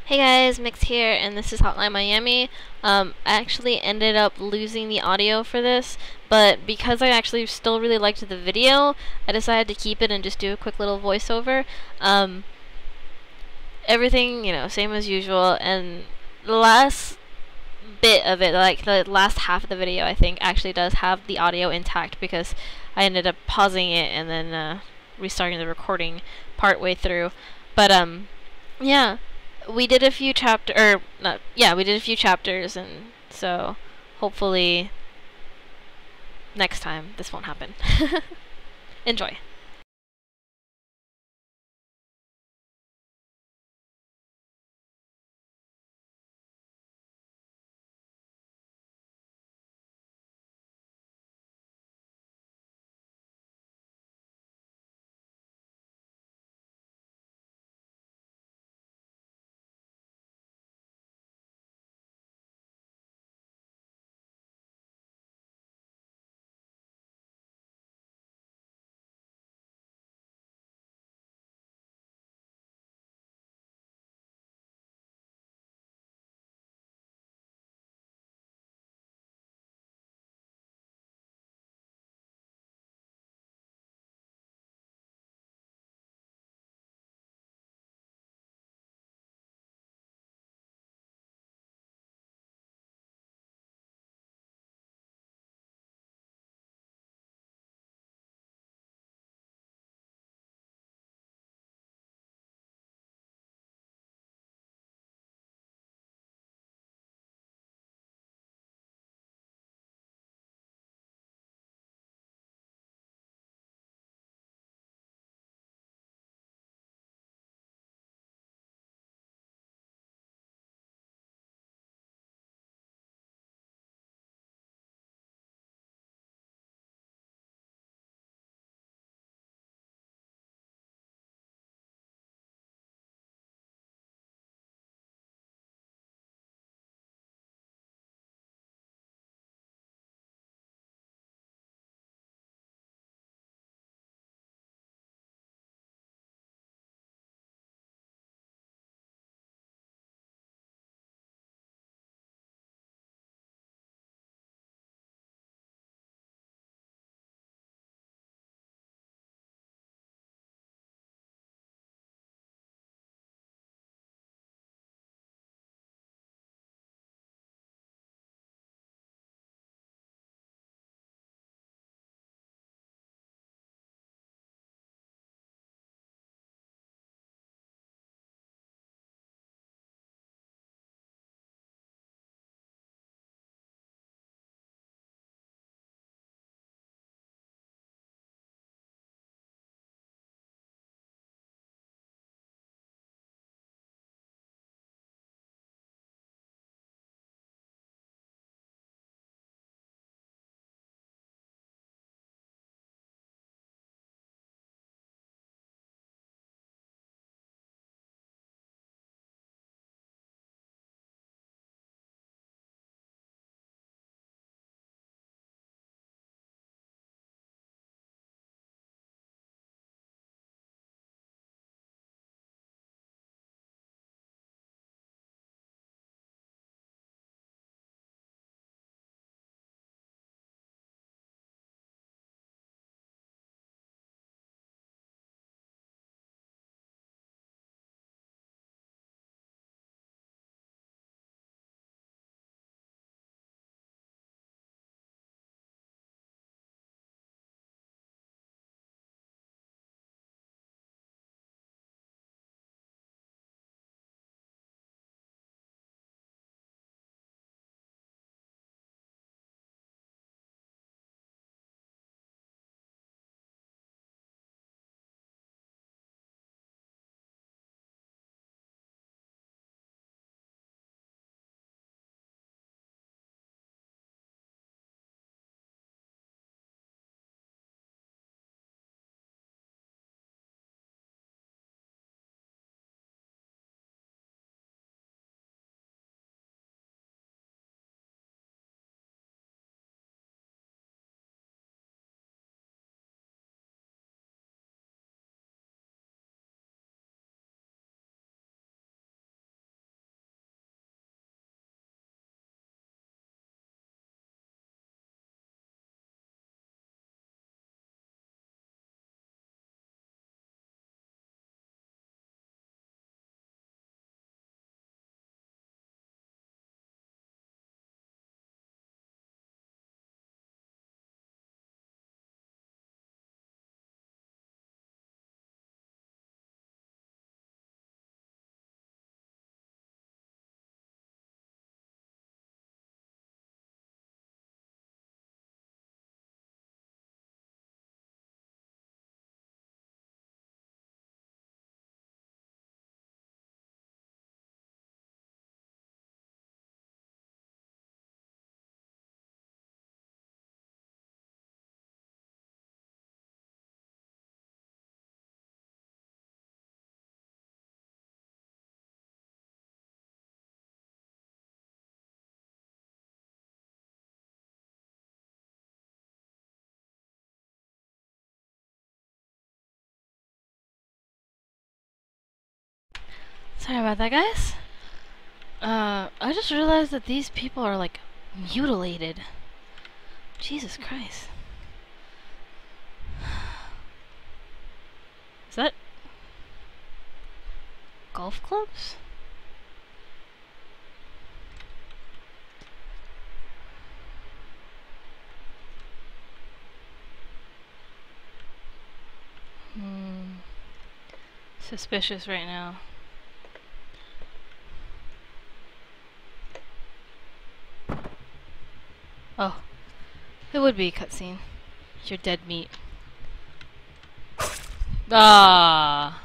Hey guys, Mix here, and this is Hotline Miami. I actually ended up losing the audio for this, but because I actually still really liked the video, I decided to keep it and just do a quick little voiceover. Um, Everything, same as usual, and the last bit of it, like the last half of the video, I think actually does have the audio intact because I ended up pausing it and then restarting the recording part way through. But yeah, we did a few we did a few chapters, and so hopefully next time this won't happen. Enjoy. Sorry about that, guys. I just realized that these people are like mutilated. Jesus Christ. Is that golf clubs? Suspicious right now. Oh, it would be a cutscene. You're dead meat. Ah.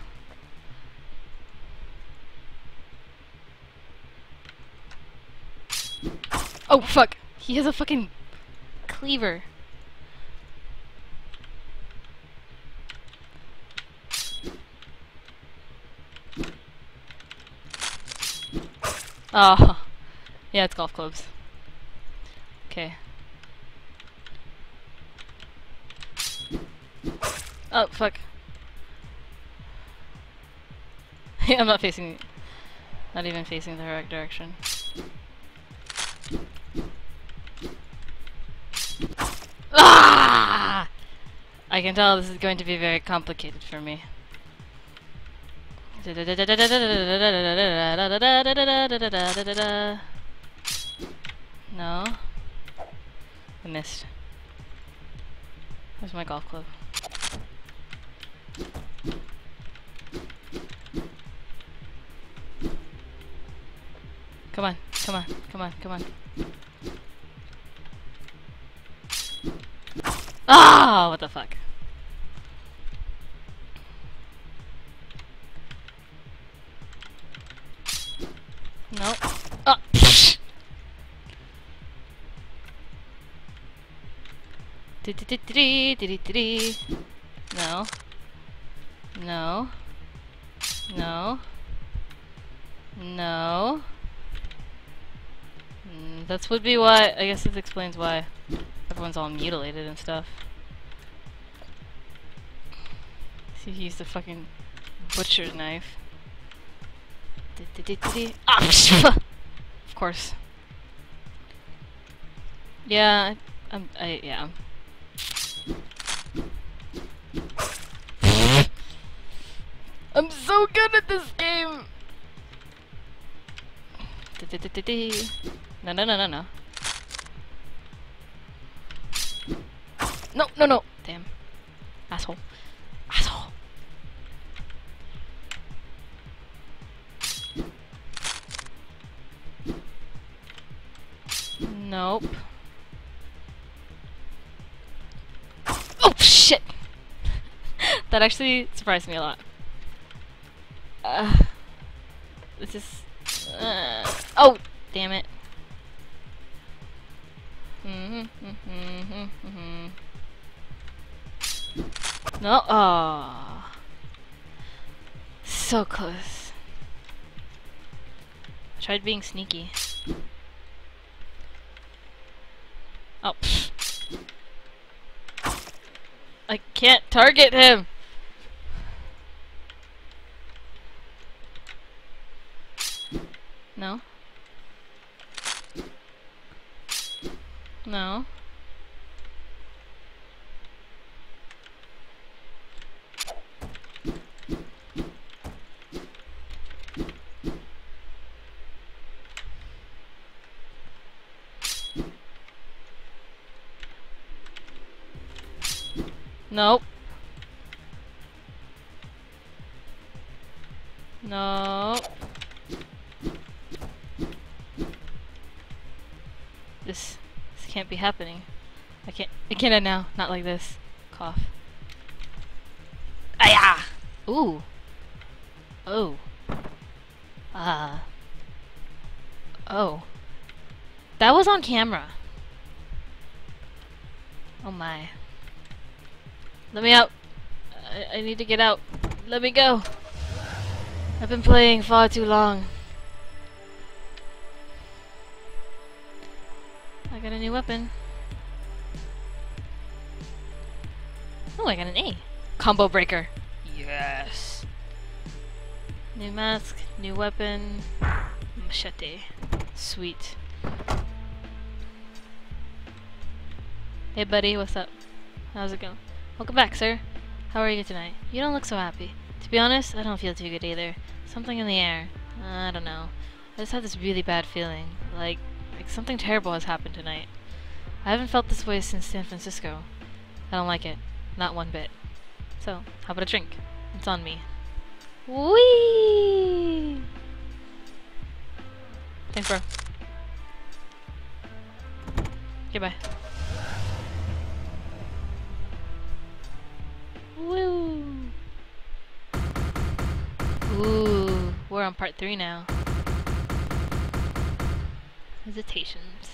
Oh fuck! He has a fucking cleaver. Oh, yeah, it's golf clubs. Okay. Oh, fuck. I'm not facing... Not even facing the right direction. Ah! I can tell this is going to be very complicated for me. No. I missed. Where's my golf club? Come on, come on, come on, come on. Ah, what the fuck? No. Oh. No. No. No. No. That would be why. I guess this explains why everyone's all mutilated and stuff. See, he used a fucking butcher's knife. Ah, of course. Yeah, yeah. I'm so good at this game! No, no, no, no, no. No, no, no! Damn. Asshole. Asshole. Nope. Oh, shit! That actually surprised me a lot. This is... oh, damn it. No, oh. So close. I tried being sneaky. Oh, pfft. I can't target him! No. No. Nope. No. This can't be happening. I can't end now. Not like this. Cough. Aya! Ooh. Oh. Oh. That was on camera. Oh my. Let me out. I need to get out. Let me go. I've been playing far too long. I got a new weapon. Oh, I got an A. Combo breaker. Yes. New mask, new weapon, machete. Sweet. Hey buddy, what's up? How's it going? Welcome back, sir. How are you tonight? You don't look so happy. To be honest, I don't feel too good either. Something in the air. I don't know. I just have this really bad feeling. Like something terrible has happened tonight. I haven't felt this way since San Francisco. I don't like it. Not one bit. So, how about a drink? It's on me. Whee! Thanks, bro. Goodbye. Woo! Ooh, we're on part 3 now. Hesitations.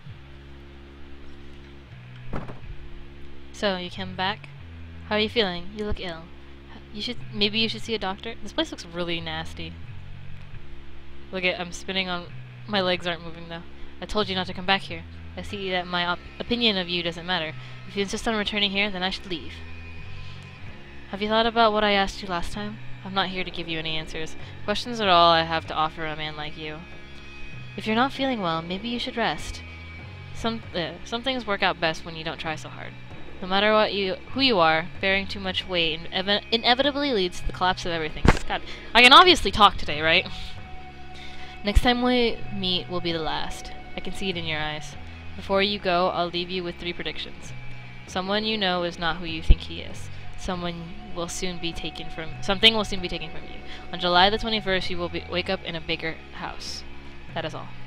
So, you came back? How are you feeling? You look ill. Maybe you should see a doctor? This place looks really nasty. Look at, I'm spinning on, my legs aren't moving though. I told you not to come back here. I see that my opinion of you doesn't matter. If you insist on returning here, then I should leave. Have you thought about what I asked you last time? I'm not here to give you any answers. Questions are all I have to offer a man like you. If you're not feeling well, maybe you should rest. Some things work out best when you don't try so hard. No matter who you are, bearing too much weight inevitably leads to the collapse of everything. God, I can obviously talk today, right? Next time we meet will be the last. I can see it in your eyes. Before you go, I'll leave you with 3 predictions. Someone you know is not who you think he is. Something will soon be taken from you. On July the 21st, you will wake up in a bigger house. That is all.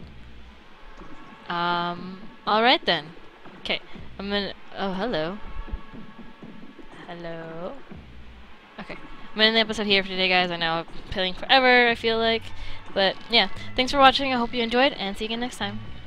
Alright then. Okay, I'm gonna... Oh, hello. Hello. Okay, I'm gonna end the episode here for today, guys. I know I'm playing forever, I feel like. But, yeah, thanks for watching. I hope you enjoyed, and see you again next time.